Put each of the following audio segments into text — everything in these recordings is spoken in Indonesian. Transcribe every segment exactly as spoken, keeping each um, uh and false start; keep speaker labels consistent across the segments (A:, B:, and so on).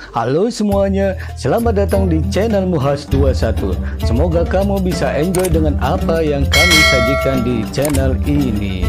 A: Halo semuanya, selamat datang di channel Muhas dua puluh satu. Semoga kamu bisa enjoy dengan apa yang kami sajikan di channel ini.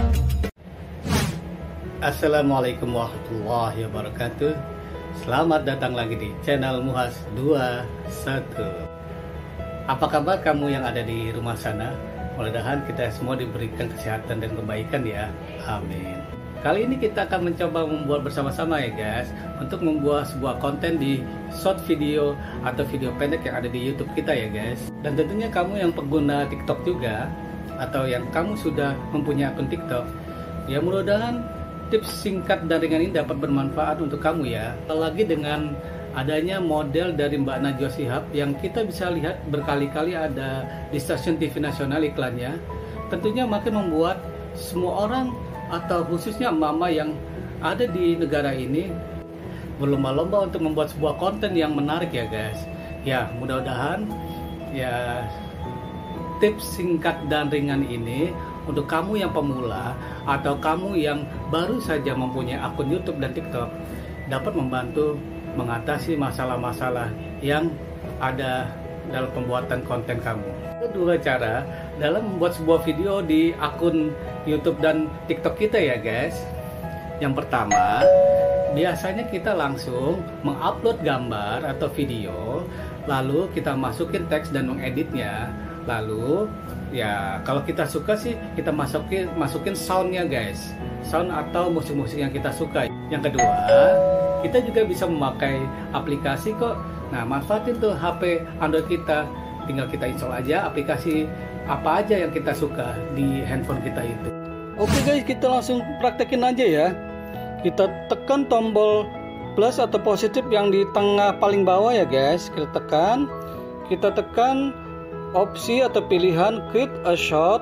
A: Assalamualaikum warahmatullahi wabarakatuh. Selamat datang lagi di channel Muhas dua puluh satu. Apa kabar kamu yang ada di rumah sana? Mudah-mudahan kita semua diberikan kesehatan dan kebaikan ya. Amin. Kali ini kita akan mencoba membuat bersama-sama ya guys, untuk membuat sebuah konten di short video atau video pendek yang ada di YouTube kita ya guys. Dan tentunya kamu yang pengguna TikTok juga, atau yang kamu sudah mempunyai akun TikTok, ya mudah-mudahan tips singkat dan ringan ini dapat bermanfaat untuk kamu ya. Apalagi dengan adanya model dari Mbak Najwa Shihab yang kita bisa lihat berkali-kali ada di stasiun T V nasional iklannya, tentunya makin membuat semua orang atau khususnya mama yang ada di negara ini berlomba-lomba untuk membuat sebuah konten yang menarik ya guys. Ya mudah-mudahan ya tips singkat dan ringan ini untuk kamu yang pemula atau kamu yang baru saja mempunyai akun YouTube dan TikTok dapat membantu mengatasi masalah-masalah yang ada dalam pembuatan konten kamu. Ada dua cara dalam membuat sebuah video di akun YouTube dan TikTok kita ya guys. Yang pertama, biasanya kita langsung mengupload gambar atau video, lalu kita masukin teks dan mengeditnya. Lalu ya kalau kita suka sih kita masukin masukin soundnya guys, sound atau musik-musik yang kita suka. Yang kedua, kita juga bisa memakai aplikasi kok. Nah, manfaatin tuh H P Android kita, tinggal kita install aja aplikasi apa aja yang kita suka di handphone kita itu. Oke guys, kita langsung praktekin aja ya. Kita tekan tombol plus atau positif yang di tengah paling bawah ya guys. Kita tekan, kita tekan opsi atau pilihan create a shot.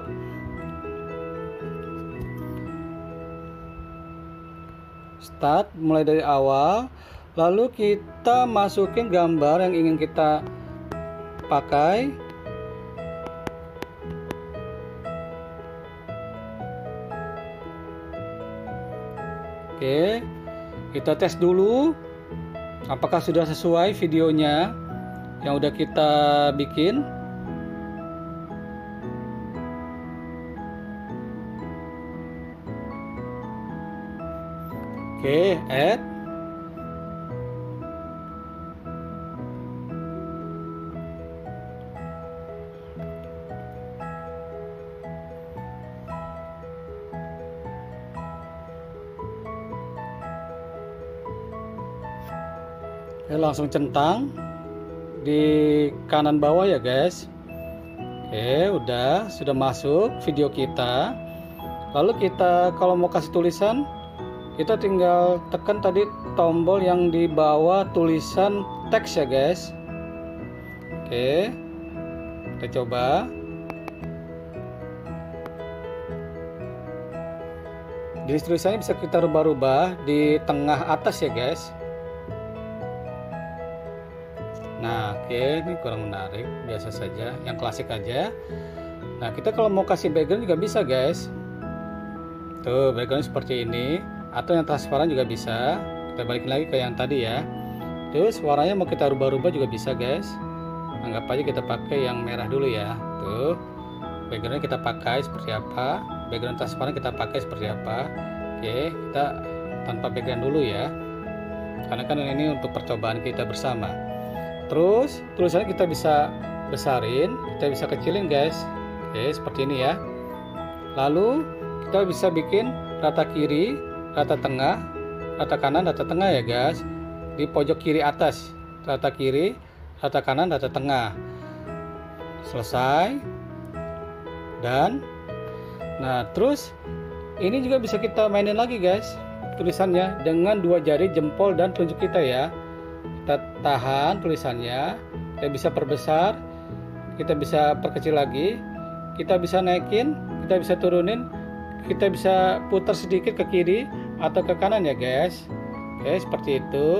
A: Start mulai dari awal, lalu kita masukin gambar yang ingin kita pakai. Oke, kita tes dulu apakah sudah sesuai videonya yang udah kita bikin. Oke, add. Oke, langsung centang di kanan bawah ya guys. Oke, udah sudah masuk video kita. Lalu kita kalau mau kasih tulisan, kita tinggal tekan tadi tombol yang di bawah tulisan teks ya guys. Oke, kita coba. Di tulisannya bisa kita rubah-rubah di tengah atas ya guys. Nah, oke, ini kurang menarik, biasa saja, yang klasik aja. Nah, kita kalau mau kasih background juga bisa guys. Tuh, background seperti ini, atau yang transparan juga bisa. Kita balikin lagi ke yang tadi ya. Terus warnanya mau kita rubah-rubah juga bisa guys. Anggap aja kita pakai yang merah dulu ya. Tuh, backgroundnya kita pakai seperti apa, background transparan kita pakai seperti apa. Oke, kita tanpa background dulu ya, karena kan ini untuk percobaan kita bersama. Terus tulisannya kita bisa besarin, kita bisa kecilin guys. Oke, seperti ini ya. Lalu kita bisa bikin rata kiri, rata tengah, rata kanan, rata tengah ya guys. Di pojok kiri atas, rata kiri, rata kanan, rata tengah. Selesai. Dan nah, terus ini juga bisa kita mainin lagi guys, tulisannya dengan dua jari jempol dan telunjuk kita ya. Kita tahan tulisannya, kita bisa perbesar, kita bisa perkecil lagi, kita bisa naikin, kita bisa turunin, kita bisa putar sedikit ke kiri atau ke kanan ya guys. Oke, seperti itu.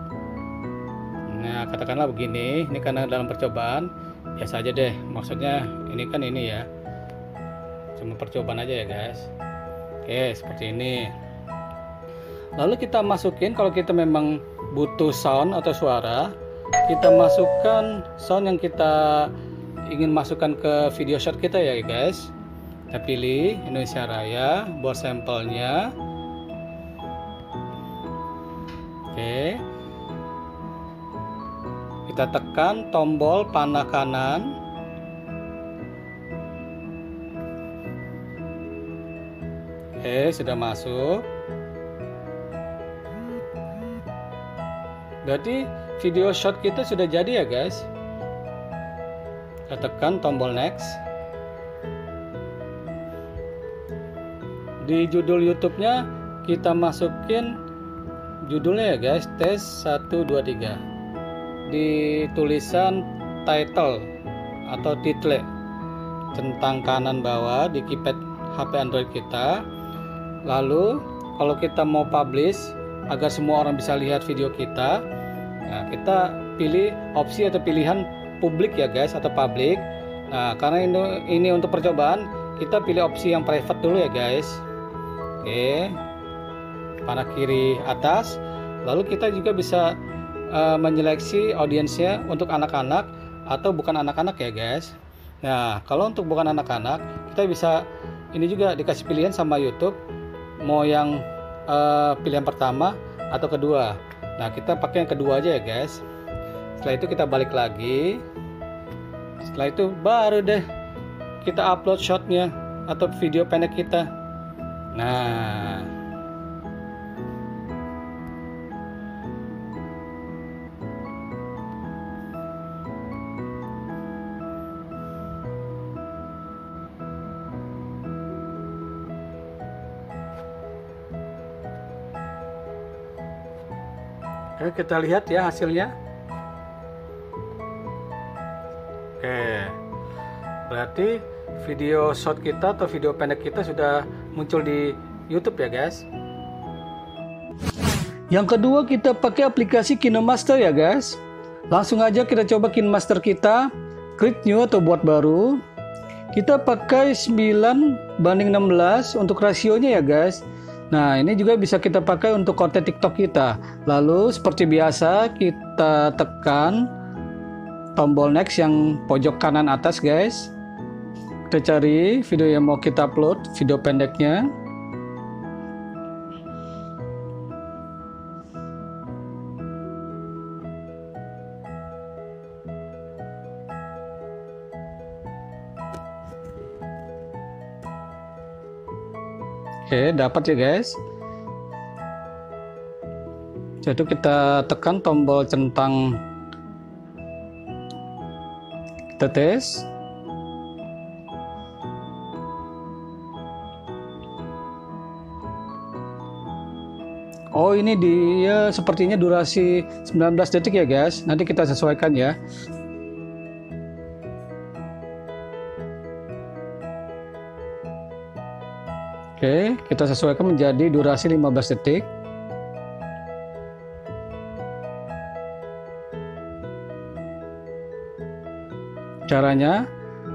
A: Nah, katakanlah begini, ini karena dalam percobaan, biasa aja deh, maksudnya ini kan ini ya, cuma percobaan aja ya guys. Oke, seperti ini. Lalu kita masukin, kalau kita memang butuh sound atau suara, kita masukkan sound yang kita ingin masukkan ke video shot kita ya guys. Kita pilih Indonesia Raya buat sampelnya. Oke, kita tekan tombol panah kanan. Oke, sudah masuk. Berarti video shot kita sudah jadi ya guys. Kita tekan tombol next. Di judul YouTube-nya kita masukin judulnya ya guys, tes satu dua tiga. Di tulisan title atau title centang kanan bawah di keypad H P Android kita. Lalu kalau kita mau publish agar semua orang bisa lihat video kita, nah kita pilih opsi atau pilihan publik ya guys, atau public. Nah karena ini, ini untuk percobaan, kita pilih opsi yang private dulu ya guys. Oke, panah kiri atas. Lalu kita juga bisa uh, menyeleksi audiensnya untuk anak-anak atau bukan anak-anak ya guys. Nah kalau untuk bukan anak-anak, kita bisa ini juga dikasih pilihan sama YouTube, mau yang uh, pilihan pertama atau kedua. Nah kita pakai yang kedua aja ya guys. Setelah itu kita balik lagi. Setelah itu baru deh kita upload shotnya atau video pendek kita. Nah Oke, kita lihat ya hasilnya. Oke, berarti video shot kita atau video pendek kita sudah muncul di YouTube ya guys. Yang kedua, kita pakai aplikasi KineMaster ya guys. Langsung aja kita coba KineMaster kita, create new atau buat baru. Kita pakai sembilan banding enam belas untuk rasionya ya guys. Nah ini juga bisa kita pakai untuk konten TikTok kita. Lalu seperti biasa kita tekan tombol next yang pojok kanan atas guys. Kita cari video yang mau kita upload, video pendeknya. Oke, dapat ya guys. Jadi kita tekan tombol centang, kita tes. Oh ini dia sepertinya durasi sembilan belas detik ya guys. Nanti kita sesuaikan ya. Oke, kita sesuaikan menjadi durasi lima belas detik. Caranya,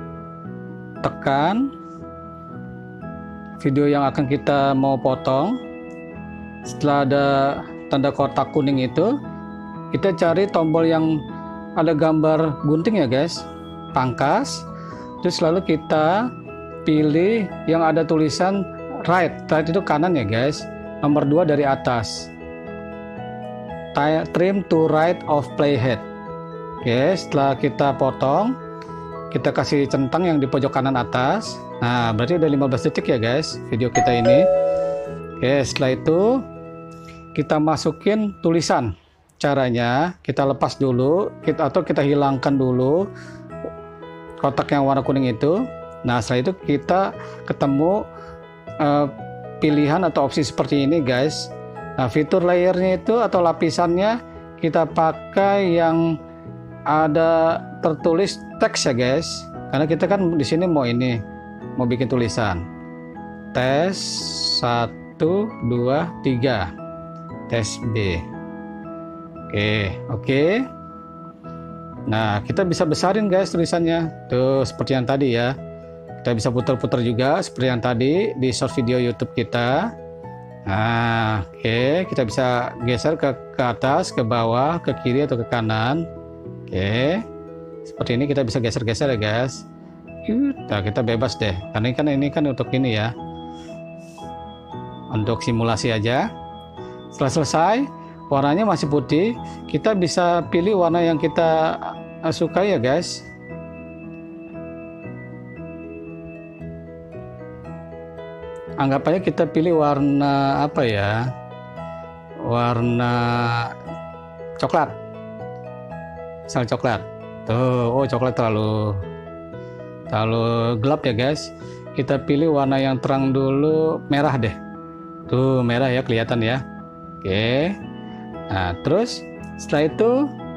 A: tekan video yang akan kita mau potong. Setelah ada tanda kotak kuning itu, kita cari tombol yang ada gambar gunting ya guys, pangkas. Terus lalu kita pilih yang ada tulisan right, right itu kanan ya guys, nomor dua dari atas, trim to right of playhead. Oke, setelah kita potong, kita kasih centang yang di pojok kanan atas. Nah berarti udah lima belas detik ya guys video kita ini. Oke, setelah itu kita masukin tulisan. Caranya kita lepas dulu kita, atau kita hilangkan dulu kotak yang warna kuning itu. Nah setelah itu kita ketemu Uh, pilihan atau opsi seperti ini guys. Nah fitur layernya itu atau lapisannya kita pakai yang ada tertulis teks ya guys, karena kita kan di sini mau ini mau bikin tulisan tes satu dua tiga tes B. Oke oke. Nah kita bisa besarin guys tulisannya tuh seperti yang tadi ya. Kita bisa putar-putar juga seperti yang tadi di short video YouTube kita. Nah, oke, okay. Kita bisa geser ke, ke atas, ke bawah, ke kiri atau ke kanan. Oke, okay. Seperti ini kita bisa geser-geser ya guys. Nah, kita bebas deh, karena kan ini kan untuk ini ya, untuk simulasi aja. Setelah selesai, warnanya masih putih, kita bisa pilih warna yang kita suka ya guys. Anggap aja kita pilih warna apa ya, warna coklat, misal coklat tuh. Oh, coklat terlalu terlalu gelap ya guys, kita pilih warna yang terang dulu, merah deh tuh, merah ya, kelihatan ya. Oke, nah terus setelah itu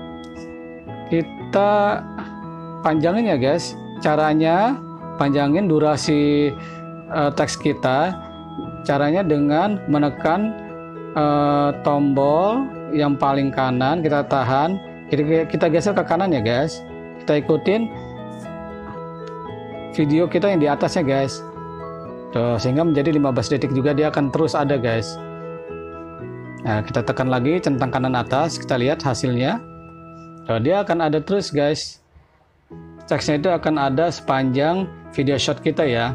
A: kita panjangin ya guys. Caranya panjangin durasi Uh, teks kita, caranya dengan menekan uh, tombol yang paling kanan, kita tahan, kita, kita geser ke kanan ya guys, kita ikutin video kita yang di atasnya guys. Tuh, sehingga menjadi lima belas detik juga, dia akan terus ada guys. Nah, kita tekan lagi centang kanan atas, kita lihat hasilnya. Tuh, dia akan ada terus guys, teksnya itu akan ada sepanjang video shot kita ya.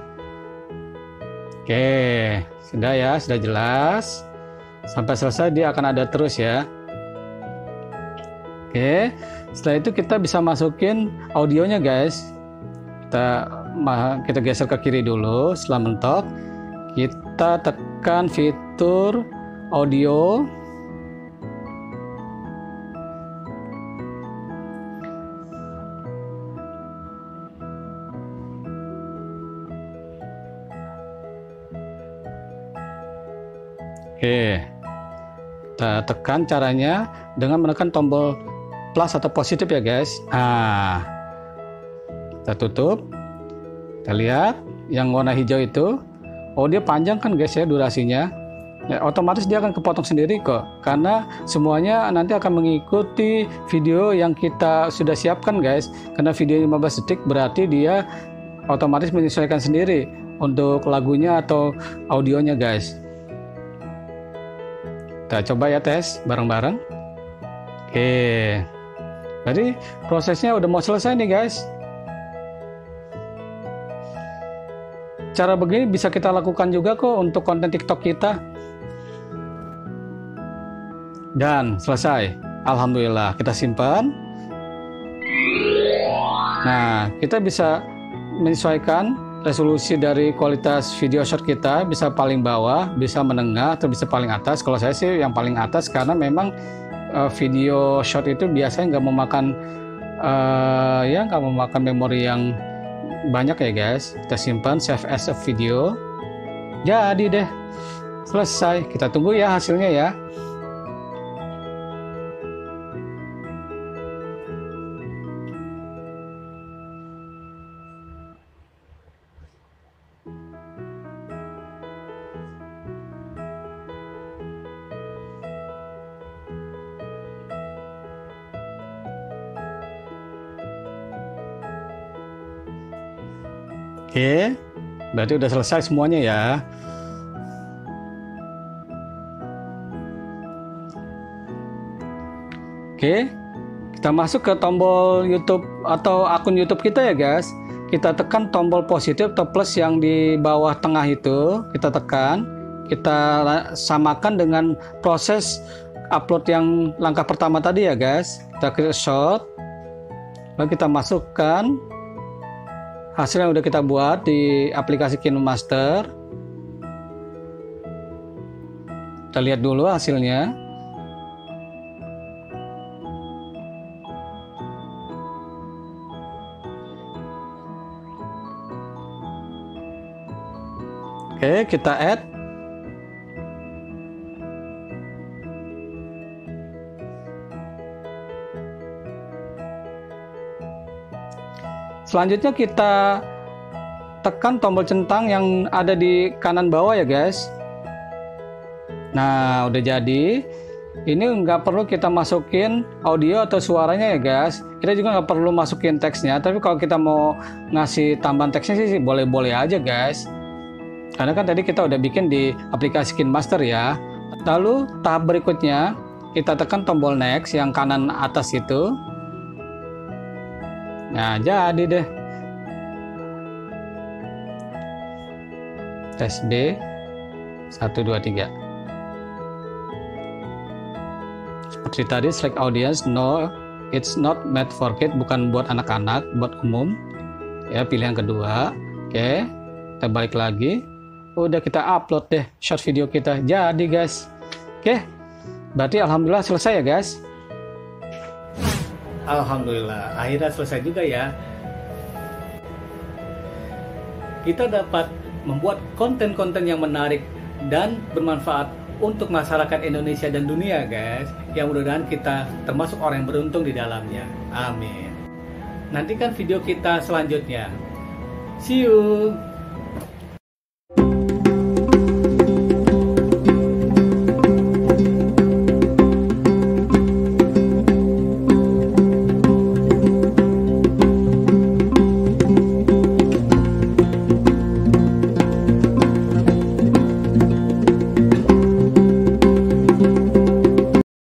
A: Oke, sudah ya, sudah jelas. Sampai selesai dia akan ada terus ya. Oke, setelah itu kita bisa masukin audionya guys. Kita kita geser ke kiri dulu. Setelah mentok, kita tekan fitur audio. Oke, kita tekan caranya dengan menekan tombol plus atau positif ya guys. Nah, kita tutup, kita lihat yang warna hijau itu, oh dia panjang kan guys ya durasinya ya, otomatis dia akan kepotong sendiri kok, karena semuanya nanti akan mengikuti video yang kita sudah siapkan guys. Karena video lima belas detik berarti dia otomatis menyesuaikan sendiri untuk lagunya atau audionya guys. Kita coba ya tes bareng-bareng. Oke, jadi prosesnya udah mau selesai nih guys. Cara begini bisa kita lakukan juga kok untuk konten TikTok kita. Dan selesai. Alhamdulillah, kita simpan. Nah, kita bisa menyesuaikan resolusi dari kualitas video shot kita, bisa paling bawah, bisa menengah, atau bisa paling atas. Kalau saya sih yang paling atas, karena memang uh, video shot itu biasanya nggak memakan uh, ya nggak memakan memori yang banyak ya guys. Kita simpan, save as a video. Jadi deh, selesai. Kita tunggu ya hasilnya ya. Oke, berarti udah selesai semuanya ya. Oke, kita masuk ke tombol YouTube atau akun YouTube kita ya guys. Kita tekan tombol positif atau plus yang di bawah tengah itu, kita tekan. Kita samakan dengan proses upload yang langkah pertama tadi ya guys. Kita klik shot, lalu kita masukkan hasil yang udah kita buat di aplikasi KineMaster. Kita lihat dulu hasilnya. Oke, kita add. Selanjutnya kita tekan tombol centang yang ada di kanan bawah ya guys. Nah, udah jadi. Ini nggak perlu kita masukin audio atau suaranya ya guys. Kita juga nggak perlu masukin teksnya. Tapi kalau kita mau ngasih tambahan teksnya sih boleh-boleh aja guys.
B: Karena kan tadi kita udah bikin di aplikasi KineMaster ya. Lalu tahap berikutnya kita tekan tombol next yang kanan atas itu. Nah, jadi deh. Tes B satu dua tiga. Seperti tadi, select audience, no, it's not made for kids, bukan buat anak-anak, buat umum. Ya, pilih yang kedua. Oke, kita balik lagi. Udah kita upload deh short video kita. Jadi guys, oke, berarti alhamdulillah selesai ya guys.
A: Alhamdulillah, akhirnya selesai juga ya. Kita dapat membuat konten-konten yang menarik dan bermanfaat untuk masyarakat Indonesia dan dunia guys. Yang mudah-mudahan kita termasuk orang yang beruntung di dalamnya. Amin. Nantikan video kita selanjutnya. See you.